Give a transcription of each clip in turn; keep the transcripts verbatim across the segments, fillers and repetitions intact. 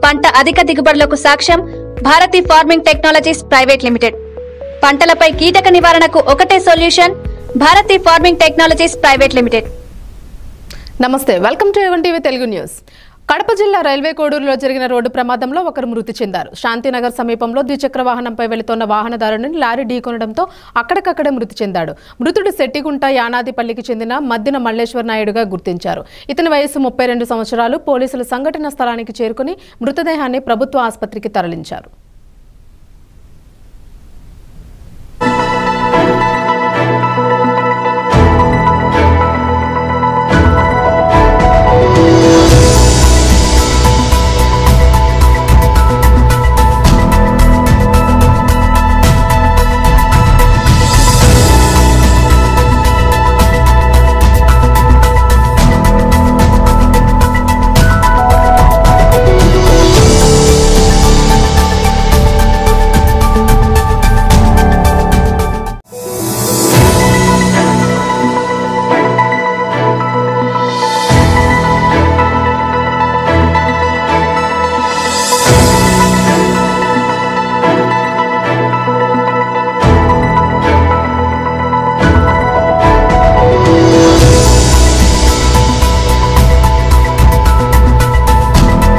పంట అధిక దిగుబడులకు సాక్ష్యం Bharati farming technologies private limited. పంటలపై కీటక నివారణకు ఒకటే solution Bharati farming technologies private limited. నమస్తే, welcome to A one TV Telugu news. Kadapa జిల్లా రైల్వే కోడూరులో జరిగిన రోడ్డు ప్రమాదంలో ఒకరు మృతి చెందారు. శాంతినగర్ సమీపంలో ద్విచక్ర వాహనంపై వెళుతున్న వాహనదారుని లారీ ఢీకొనడంతో అక్కడికక్కడే మృతి చెందాడు. మృతుడు శెట్టిగుంట యానాదిపల్లికి చెందిన మద్దిన మల్లేశ్వర నాయుడుగా గుర్తించారు. ఇతని వయసు ముప్పై రెండు సంవత్సరాలు. పోలీసులు సంఘటన స్థలానికి చేరుకుని మృతదేహాన్ని ప్రభుత్వ ఆసుపత్రికి తరలించారు.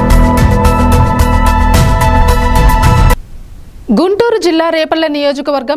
గుంటూరు జిల్లా రేపల్ల నియోజకవర్గం